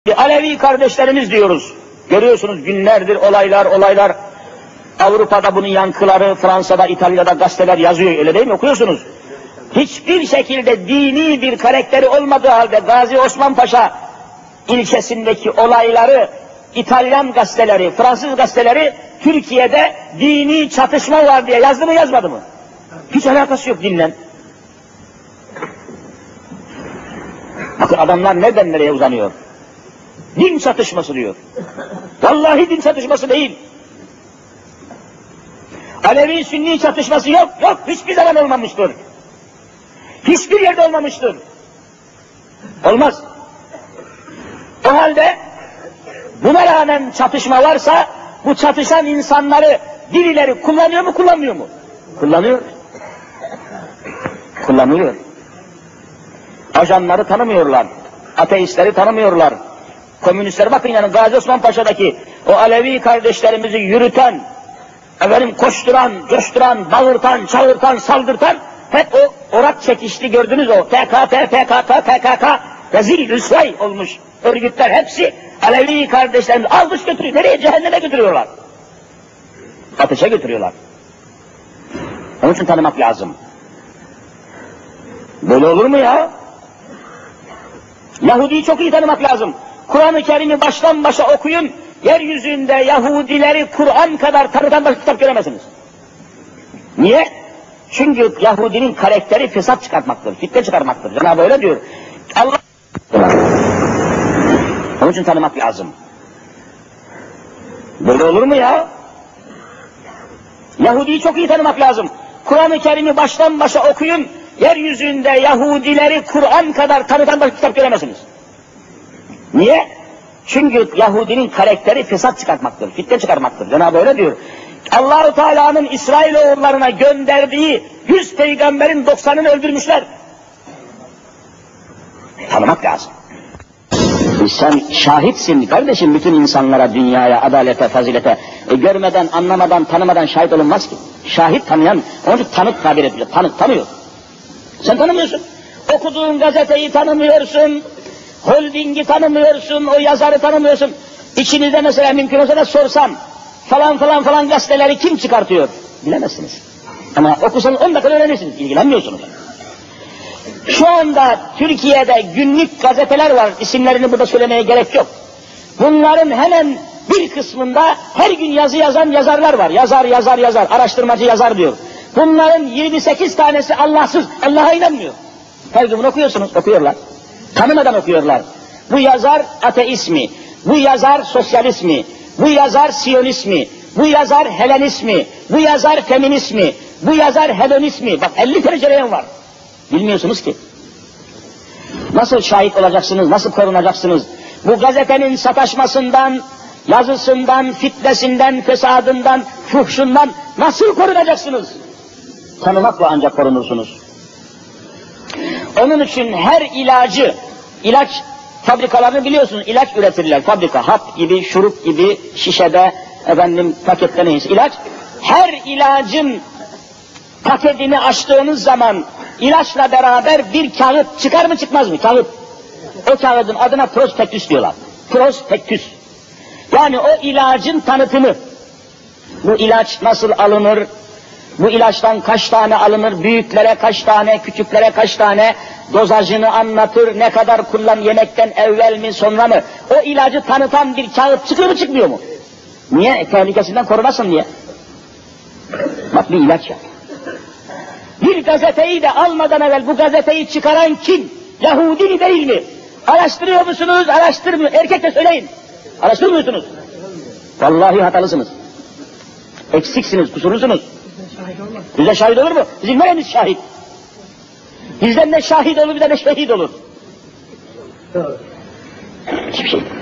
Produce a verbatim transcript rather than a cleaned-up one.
Alevi kardeşlerimiz diyoruz. Görüyorsunuz günlerdir olaylar olaylar. Avrupa'da bunun yankıları, Fransa'da, İtalya'da gazeteler yazıyor, öyle değil mi? Okuyorsunuz. Hiçbir şekilde dini bir karakteri olmadığı halde Gazi Osman Paşa ilçesindeki olayları İtalyan gazeteleri, Fransız gazeteleri Türkiye'de dini çatışma var diye yazdı mı yazmadı mı? Hiç alakası yok dinle. Bakın adamlar nereden nereye uzanıyor? Din çatışması diyor. Vallahi din çatışması değil. Alevi Sünni çatışması yok, yok. Hiçbir zaman olmamıştır. Hiçbir yerde olmamıştır. Olmaz. O halde buna rağmen çatışma varsa bu çatışan insanları birileri kullanıyor mu, kullanmıyor mu? Kullanıyor. Kullanıyor. Ajanları tanımıyorlar. Ateistleri tanımıyorlar. Komünistler bakın yani Gazi Osman Paşa'daki o Alevi kardeşlerimizi yürüten, efendim koşturan, coşturan, bağırtan, çağırtan, saldırtan hep o orak çekişli gördünüz o P K K, P K K, P K K rezil rüsvay olmuş örgütler hepsi Alevi kardeşlerimizi almış götürüyor. Nereye? Cehenneme götürüyorlar. Ateşe götürüyorlar. Onun için tanımak lazım. Böyle olur mu ya? Yahudi'yi çok iyi tanımak lazım. Kur'an-ı Kerim'i baştan başa okuyun, yeryüzünde Yahudileri Kur'an kadar tanıtan başka kitap göremezsiniz. Niye? Çünkü Yahudinin karakteri fesat çıkartmaktır, fitne çıkarmaktır. Cenab-ı öyle diyor. Allah... Onun için tanımak lazım. Böyle olur mu ya? Yahudi'yi çok iyi tanımak lazım. Kur'an-ı Kerim'i baştan başa okuyun, yeryüzünde Yahudileri Kur'an kadar tanıtan başka kitap göremezsiniz. Niye? Çünkü Yahudinin karakteri fesat çıkartmaktır, fitne çıkarmaktır. Cenab-ı öyle diyor. Allah-u Teala'nın İsrailoğullarına gönderdiği yüz peygamberin doksanını öldürmüşler. Tanımak lazım. Sen şahitsin kardeşim bütün insanlara, dünyaya, adalete, fazilete. E, görmeden, anlamadan, tanımadan şahit olunmaz ki. Şahit tanıyan, onun için tanık tabir ediyor. Tanık tanıyor. Sen tanımıyorsun. Okuduğun gazeteyi tanımıyorsun. Holdingi tanımıyorsun, o yazarı tanımıyorsun. İçinizde mesela mümkün olsa da sorsam, falan falan falan gazeteleri kim çıkartıyor? Bilemezsiniz. Ama okusanız on dakika öğrenirsiniz, ilgilenmiyorsunuz. Şu anda Türkiye'de günlük gazeteler var, isimlerini burada söylemeye gerek yok. Bunların hemen bir kısmında her gün yazı yazan yazarlar var. Yazar, yazar, yazar, araştırmacı yazar diyor. Bunların yirmi sekiz tanesi Allahsız, Allah'a inanmıyor. Her gün bunu okuyorsunuz, okuyorlar. Tanımadan okuyorlar. Bu yazar ateizmi, bu yazar sosyalizmi, bu yazar siyonizmi, bu yazar Helenismi, bu yazar feminizmi, bu yazar hedonismi. Bak elli tane cereyan var. Bilmiyorsunuz ki. Nasıl şahit olacaksınız, nasıl korunacaksınız? Bu gazetenin sataşmasından, yazısından, fitnesinden, fesadından, fuhşundan nasıl korunacaksınız? Tanımakla ancak korunursunuz. Onun için her ilacı, ilaç fabrikalarını biliyorsunuz, ilaç üretirler. Fabrika, hap gibi, şurup gibi, şişede, efendim pakette neyse ilaç. Her ilacın paketini açtığınız zaman ilaçla beraber bir kağıt çıkar mı çıkmaz mı? Kağıt. O kağıdın adına prospektüs diyorlar. Prospektüs. Yani o ilacın tanıtımı. Bu ilaç nasıl alınır? Bu ilaçtan kaç tane alınır, büyüklere kaç tane, küçüklere kaç tane, dozajını anlatır, ne kadar kullan, yemekten evvel mi, sonra mı? O ilacı tanıtan bir kağıt çıkıyor mu, çıkmıyor mu? Niye? Tehlikesinden korunasın diye. Bak bir ilaç ya. Bir gazeteyi de almadan evvel bu gazeteyi çıkaran kim? Yahudi mi değil mi? Araştırıyor musunuz, araştırmıyor. Erkek de söyleyin. Araştırmıyorsunuz. Vallahi hatalısınız. Eksiksiniz, kusurlusunuz. Bize şahit olur mu? Bizim neremiz şahit? Bizden ne şahit olur, bir de ne şehit olur. Hiçbir şey.